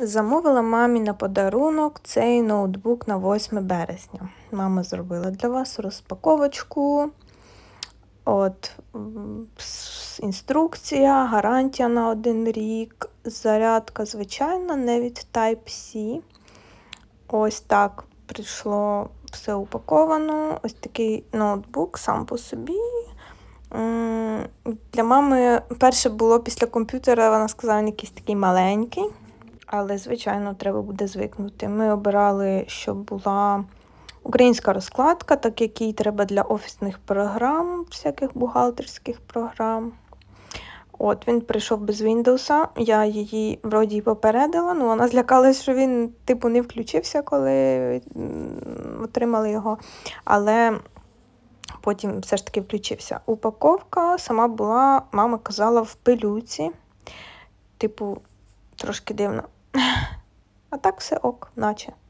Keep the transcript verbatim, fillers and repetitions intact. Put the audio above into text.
Замовила мамі на подарунок цей ноутбук на восьме березня. Мама зробила для вас розпаковочку. От, інструкція, гарантія на один рік, зарядка звичайна, не від Type-C. Ось так прийшло все упаковано. Ось такий ноутбук сам по собі. Для мами перше було після комп'ютера, вона сказала, він якийсь такий маленький. Але, звичайно, треба буде звикнути. Ми обирали, щоб була українська розкладка, так як їй треба для офісних програм, всяких бухгалтерських програм. От, він прийшов без Windows, я її вроді попередила, але вона злякалась, що він, типу, не включився, коли отримали його. Але потім все ж таки включився. Упаковка сама була, мама казала, в пилюці. Типу, трошки дивно. А так все ок, наче.